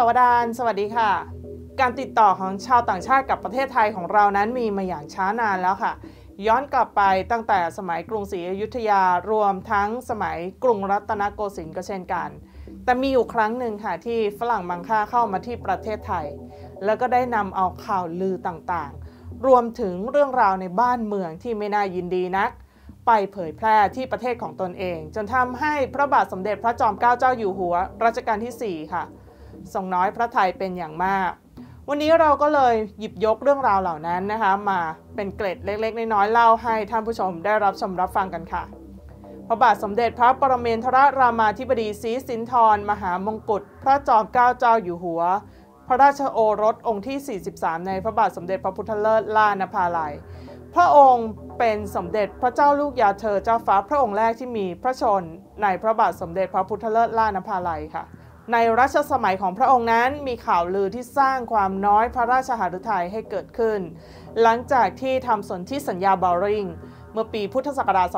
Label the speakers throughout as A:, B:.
A: ดารสวัสดีค่ะการติดต่อของชาวต่างชาติกับประเทศไทยของเรานั้นมีมาอย่างช้านานแล้วค่ะย้อนกลับไปตั้งแต่สมัยกรุงศรีอยุธยารวมทั้งสมัยกรุงรัตนโกสินทร์ก็เช่นกันแต่มีอยู่ครั้งหนึ่งค่ะที่ฝรั่งมังค่าเข้ามาที่ประเทศไทยแล้วก็ได้นำเอาข่าวลือต่างๆรวมถึงเรื่องราวในบ้านเมืองที่ไม่น่ายินดีนักไปเผยแพร่ที่ประเทศของตนเองจนทำให้พระบาทสมเด็จพระจอมเกล้าเจ้าอยู่หัวรัชกาลที่4ค่ะทรงน้อยพระทัยเป็นอย่างมากวันนี้เราก็เลยหยิบยกเรื่องราวเหล่านั้นนะคะมาเป็นเกร็ดเล็กๆน้อยๆเล่าให้ท่านผู้ชมได้รับชมรับฟังกันค่ะพระบาทสมเด็จพระปรเมนทรรามาธิบดีศรีสินธรมหามงกุฎพระจอมเกล้าเจ้าอยู่หัวพระราชโอรสองค์ที่43ในพระบาทสมเด็จพระพุทธเลิศล่านภาลัยพระองค์เป็นสมเด็จพระเจ้าลูกยาเธอเจ้าฟ้าพระองค์แรกที่มีพระชนในพระบาทสมเด็จพระพุทธเลิศล่านภาลัยค่ะในรัชสมัยของพระองค์นั้นมีข่าวลือที่สร้างความน้อยพระราชหฤทัยให้เกิดขึ้นหลังจากที่ทำสนธิสัญญาบาริงเมื่อปีพุทธศักราช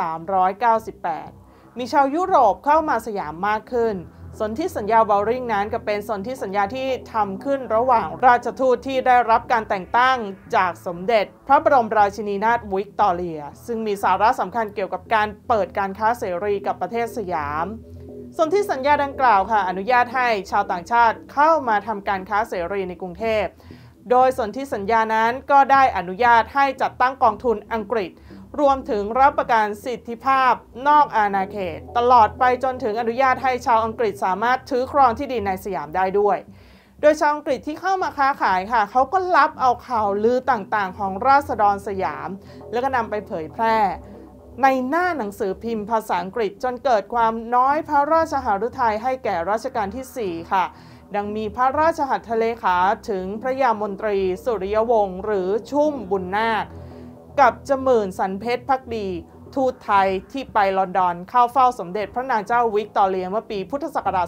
A: 2398 มีชาวยุโรปเข้ามาสยามมากขึ้นสนธิสัญญาบาริงนั้นก็เป็นสนธิสัญญาที่ทำขึ้นระหว่างราชทูตที่ได้รับการแต่งตั้งจากสมเด็จพระบรมราชินีนาถวิกตอเรียซึ่งมีสาระสำคัญเกี่ยวกับการเปิดการค้าเสรีกับประเทศสยามสนธิสัญญาดังกล่าวค่ะอนุญาตให้ชาวต่างชาติเข้ามาทำการค้าเสรีในกรุงเทพโดยสนธิสัญญานั้นก็ได้อนุญาตให้จัดตั้งกองทุนอังกฤษรวมถึงรับประกันสิทธิภาพนอกอาณาเขตตลอดไปจนถึงอนุญาตให้ชาวอังกฤษสามารถถือครองที่ดินในสยามได้ด้วยโดยชาวอังกฤษที่เข้ามาค้าขายค่ะเขาก็รับเอาข่าวลือต่างๆของราษฎรสยามแล้วก็นำไปเผยแพร่ในหน้าหนังสือพิมพ์ภาษาอังกฤษจนเกิดความน้อยพระราชหฤทัยให้แก่รัชกาลที่4ค่ะดังมีพระราชหัตถเลขาถึงพระยามนตรีสุริยวงศ์หรือชุ่มบุญนาคกับจมื่นสันเพชรภักดีทูตไทยที่ไปลอนดอนเข้าเฝ้าสมเด็จพระนางเจ้าวิกตอเรียเมื่อปีพุทธศักราช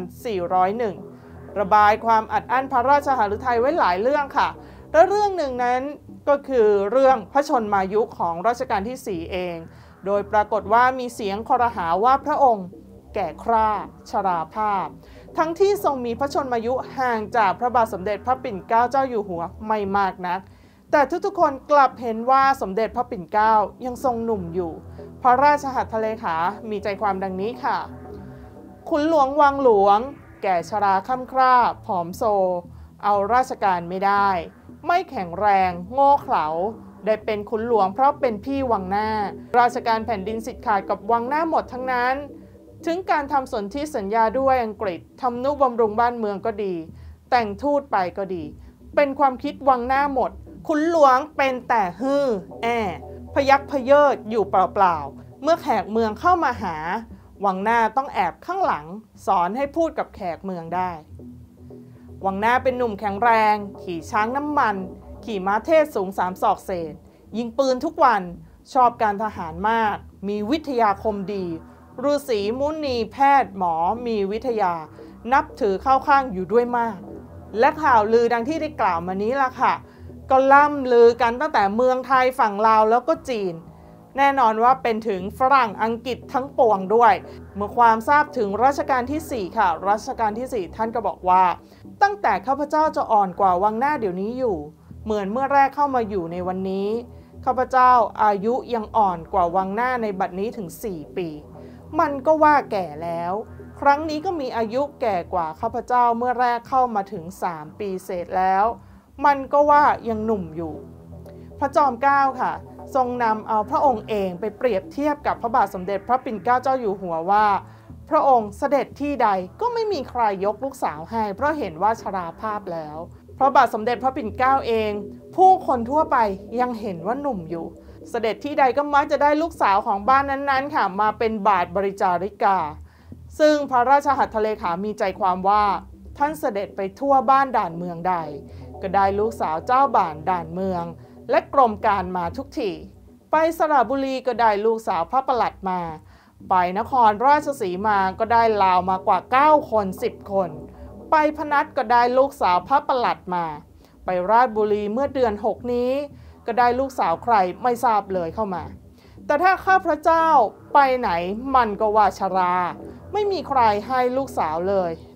A: 2401 ระบายความอัดอั้นพระราชหฤทัยไว้หลายเรื่องค่ะและเรื่องหนึ่งนั้นก็คือเรื่องพระชนมายุของรัชกาลที่4เองโดยปรากฏว่ามีเสียงครหาว่าพระองค์แก่คร่าชราภาพทั้งที่ทรงมีพระชนมายุห่างจากพระบาทสมเด็จพระปิ่นเกล้าเจ้าอยู่หัวไม่มากนักแต่ทุกๆคนกลับเห็นว่าสมเด็จพระปิ่นเกล้ายังทรงหนุ่มอยู่พระราชหัตถเลขามีใจความดังนี้ค่ะขุนหลวงวังหลวงแก่ชราค่ำคร่าผอมโซเอาราชการไม่ได้ไม่แข็งแรงโง่เขลาได้เป็นขุนหลวงเพราะเป็นพี่วังหน้าราชการแผ่นดินสิทธิ์ขาดกับวังหน้าหมดทั้งนั้นถึงการทำสนธิสัญญาด้วยอังกฤษทำนุบำรุงบ้านเมืองก็ดีแต่งทูตไปก็ดีเป็นความคิดวังหน้าหมดขุนหลวงเป็นแต่ฮือพยักพเยิดอยู่เปล่าๆเมื่อแขกเมืองเข้ามาหาวังหน้าต้องแอบข้างหลังสอนให้พูดกับแขกเมืองได้วังหน้าเป็นหนุ่มแข็งแรงขี่ช้างน้ำมันขี่ม้าเทศสูง3 ศอกเศษยิงปืนทุกวันชอบการทหารมากมีวิทยาคมดีฤาษีมุนีแพทย์หมอมีวิทยานับถือเข้าข้างอยู่ด้วยมากและข่าวลือดังที่ได้กล่าวมานี้ล่ะค่ะก็ล่ำลือกันตั้งแต่เมืองไทยฝั่งลาวแล้วก็จีนแน่นอนว่าเป็นถึงฝรั่งอังกฤษทั้งปวงด้วยเมื่อความทราบถึงรัชกาลที่4ค่ะรัชกาลที่4ท่านก็บอกว่าตั้งแต่ข้าพเจ้าจะอ่อนกว่าวังหน้าเดี๋ยวนี้อยู่เหมือนเมื่อแรกเข้ามาอยู่ในวันนี้ข้าพเจ้าอายุยังอ่อนกว่าวังหน้าในบัดนี้ถึง4 ปีมันก็ว่าแก่แล้วครั้งนี้ก็มีอายุแก่กว่าข้าพเจ้าเมื่อแรกเข้ามาถึง3 ปีเศษแล้วมันก็ว่ายังหนุ่มอยู่พระจอมเกล้าค่ะทรงนำเอาพระองค์เองไปเปรียบเทียบกับพระบาทสมเด็จพระปิ่นเกล้าเจ้าอยู่หัวว่าพระองค์เสด็จที่ใดก็ไม่มีใครยกลูกสาวให้เพราะเห็นว่าชราภาพแล้วพระบาทสมเด็จพระปิ่นเกล้าเองผู้คนทั่วไปยังเห็นว่าหนุ่มอยู่เสด็จที่ใดก็มักจะได้ลูกสาวของบ้านนั้นๆค่ะมาเป็นบาทบริจาริกาซึ่งพระราชหัตถเลขามีใจความว่าท่านเสด็จไปทั่วบ้านด่านเมืองใดก็ได้ลูกสาวเจ้าบ้านด่านเมืองและกรมการมาทุกทีไปสระบุรีก็ได้ลูกสาวพระประหลัดมาไปนครราชสีมาก็ได้ลาวมากว่า9 คน10 คนไปพนัสก็ได้ลูกสาวพระประหลัดมาไปราชบุรีเมื่อเดือน6นี้ก็ได้ลูกสาวใครไม่ทราบเลยเข้ามาแต่ถ้าข้าพระเจ้าไปไหนมันก็ว่าชราไม่มีใครให้ลูกสาวเลย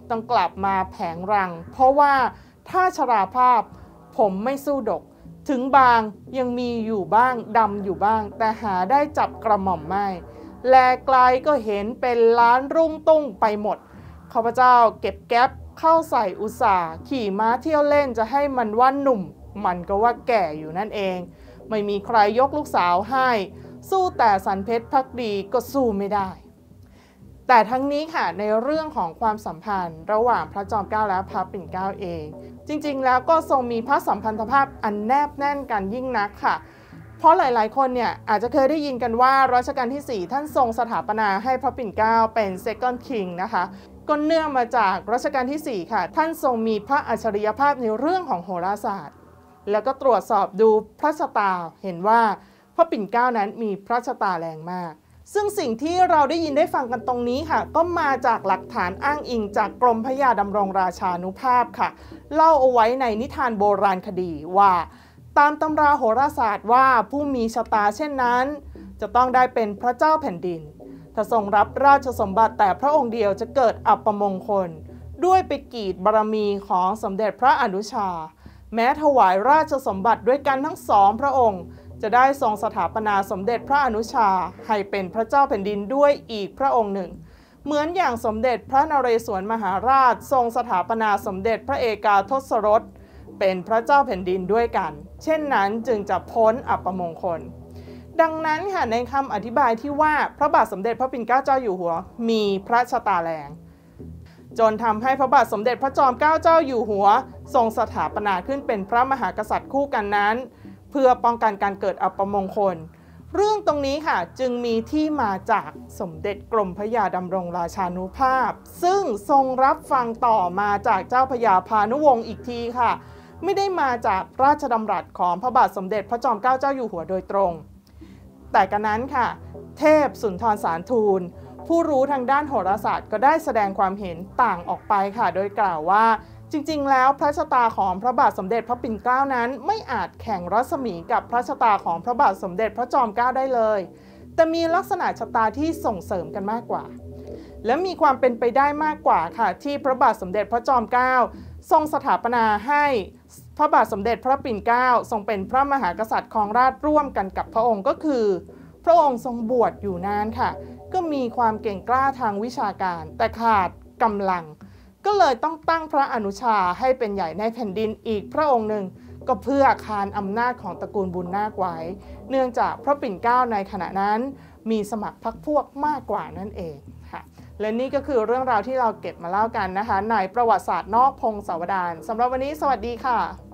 A: ต้องกลับมาแผงรังเพราะว่าถ้าชราภาพผมไม่สู้ดกถึงบางยังมีอยู่บ้างดำอยู่บ้างแต่หาได้จับกระหม่อมไม่แลไกลก็เห็นเป็นล้านรุ่งตุ้งไปหมดข้าพเจ้าเก็บแก๊ปเข้าใส่อุตสาห์ขี่ม้าเที่ยวเล่นจะให้มันว่าหนุ่มมันก็ว่าแก่อยู่นั่นเองไม่มีใครยกลูกสาวให้สู้แต่สันเพชรภักดีก็สู้ไม่ได้แต่ทั้งนี้ค่ะในเรื่องของความสัมพันธ์ระหว่างพระจอมเกล้าและพระปิ่นเกล้าเองจริงๆแล้วก็ทรงมีพระสัมพันธภาพอันแนบแน่นกันยิ่งนักค่ะเพราะหลายๆคนเนี่ยอาจจะเคยได้ยินกันว่ารัชกาลที่4ท่านทรงสถาปนาให้พระปิ่นเกล้าเป็น Second King นะคะก็เนื่องมาจากรัชกาลที่4ค่ะท่านทรงมีพระอัจฉริยภาพในเรื่องของโหราศาสตร์แล้วก็ตรวจสอบดูพระชะตาเห็นว่าพระปิ่นเกล้านั้นมีพระชะตาแรงมากซึ่งสิ่งที่เราได้ยินได้ฟังกันตรงนี้ค่ะก็มาจากหลักฐานอ้างอิงจากกรมพระยาดำรงราชานุภาพค่ะเล่าเอาไว้ในนิทานโบราณคดีว่าตามตำราโหราศาสตร์ว่าผู้มีชะตาเช่นนั้นจะต้องได้เป็นพระเจ้าแผ่นดินถ้าทรงรับราชสมบัติแต่พระองค์เดียวจะเกิดอัปมงคลด้วยไปกีดบารมีของสมเด็จพระอนุชาแม้ถวายราชสมบัติด้วยกันทั้งสองพระองค์จะได้ทรงสถาปนาสมเด็จพระอนุชาให้เป็นพระเจ้าแผ่นดินด้วยอีกพระองค์หนึ่งเหมือนอย่างสมเด็จพระนเรศวรมหาราชทรงสถาปนาสมเด็จพระเอกาทศรสเป็นพระเจ้าแผ่นดินด้วยกันเช่นนั้นจึงจะพ้นอัปมงคลดังนั้นค่ะในคำอธิบายที่ว่าพระบาทสมเด็จพระปิ่นเกล้าเจ้าอยู่หัวมีพระชะตาแรงจนทำให้พระบาทสมเด็จพระจอมเกล้าเจ้าอยู่หัวทรงสถาปนาขึ้นเป็นพระมหากษัตริย์คู่กันนั้นเพื่อป้องกันการเกิดอัปมงคลเรื่องตรงนี้ค่ะจึงมีที่มาจากสมเด็จกรมพระยาดำรงราชานุภาพซึ่งทรงรับฟังต่อมาจากเจ้าพระยาพานุวงศ์อีกทีค่ะไม่ได้มาจากราชดำรัสของพระบาทสมเด็จพระจอมเกล้าเจ้าอยู่หัวโดยตรงแต่กันนั้นค่ะเทพสุนทรสารทูลผู้รู้ทางด้านโหราศาสตร์ก็ได้แสดงความเห็นต่างออกไปค่ะโดยกล่าวว่าจริงๆแล้วพระชะตาของพระบาทสมเด็จพระปิ่นเกล้านั้นไม่อาจแข่งรัศมีกับพระชะตาของพระบาทสมเด็จพระจอมเกล้าได้เลยแต่มีลักษณะชะตาที่ส่งเสริมกันมากกว่าและมีความเป็นไปได้มากกว่าค่ะที่พระบาทสมเด็จพระจอมเกล้าทรงสถาปนาให้พระบาทสมเด็จพระปิ่นเกล้าทรงเป็นพระมหากษัตริย์ครองราชย์ร่วมกันกับพระองค์ก็คือพระองค์ทรงบวชอยู่นานค่ะก็มีความเก่งกล้าทางวิชาการแต่ขาดกำลังก็เลยต้องตั้งพระอนุชาให้เป็นใหญ่ในแผ่นดินอีกพระองค์หนึ่งก็เพื่อคานอำนาจของตระกูลบุญนาคไว้เนื่องจากพระปิ่นเกล้าในขณะนั้นมีสมัครพรรคพวกมากกว่านั่นเองค่ะและนี่ก็คือเรื่องราวที่เราเก็บมาเล่ากันนะคะในประวัติศาสตร์นอกพงศาวดารสำหรับวันนี้สวัสดีค่ะ